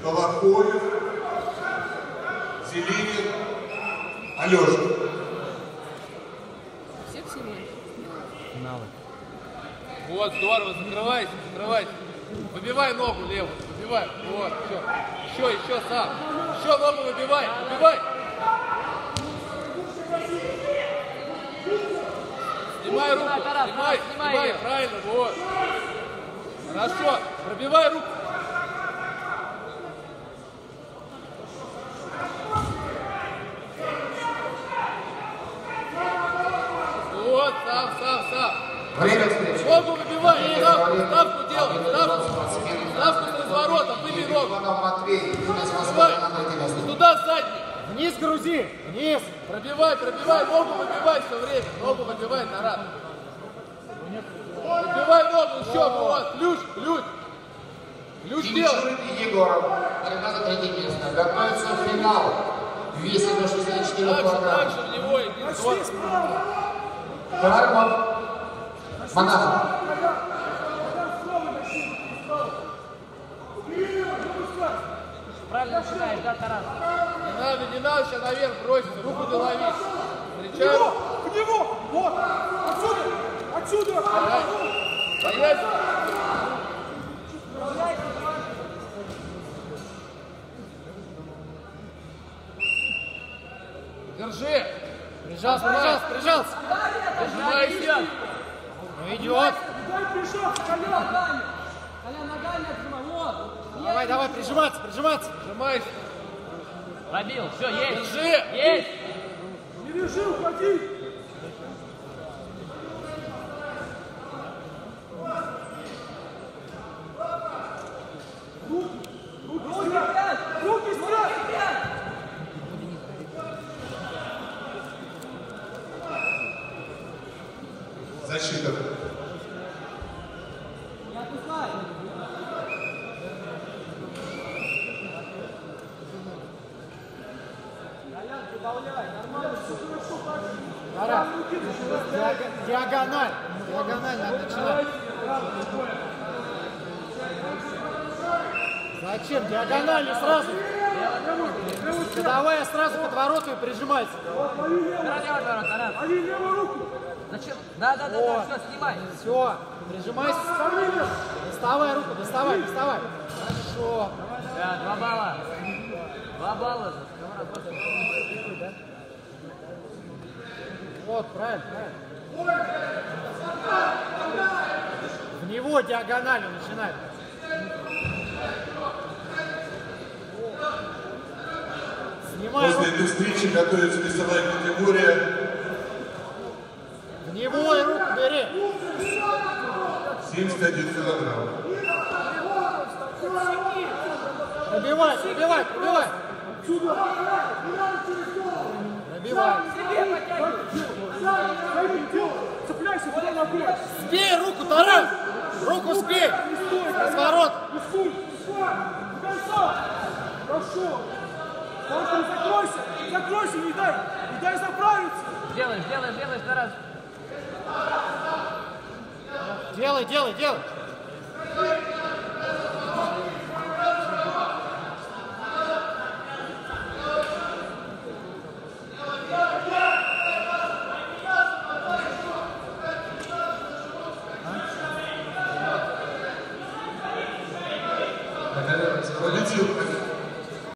Колокоев, Зеленин, Алешин. Всех снимаешь? Финалы. Вот, здорово, закрывайся, закрывайся. Выбивай ногу левую, выбивай. Вот, все. Еще сам. Еще ногу выбивай, выбивай. Снимай руку, снимай, правильно, вот. Хорошо, пробивай руку. Вот, сам. Время встречи. Ногу выбивай, ставку делай, ставку с разворотом, выбей ногу. Выбивай, и туда задний. Вниз грузи, вниз. Пробивай, ногу выбивай все время, ногу выбивай, Тарас. Выбивай ногу, еще, вот, ключ делай. И Егоров, борьба за третье место. Готовится финал. Весе до 64 килограмм. Так же в него иди. Кармов, Монахов. Правильно начинаешь, да, Тарас? Не надо сейчас наверх бросить, руку не лови. Встречай. В него! Вот! Отсюда! Стоять! Держи! Прижался. Прижимайся! Ну идет. Дай прижаться, Колян! Колян, ногами отжимай, вот! Давай, прижиматься. Прижимайся! Пробил, все, есть. Держи! Есть. Не лежи, уходи! Руки спрячь! Защита. Тарас, диагональ надо начинать. Зачем? Диагонально сразу. Давай сразу под вороту и прижимайся. Али левую руку! Зачем? Да, все, снимай. Все, прижимайся. Доставай руку, доставай. Хорошо. Да, 2 балла. 2 балла. Вот, правильно. В него диагонально начинает. Снимай После руку. этой встречи готовится весовая категория. В него и руку бери. 71 килограмм. Пробивай. Пробивай. Цепляйся туда ногой! Сбей руку, Тарас! Руку сбей! Разворот! Рискуй! До конца! Хорошо! Только закройся, не дай заправиться! Делай, Тарас! Делай!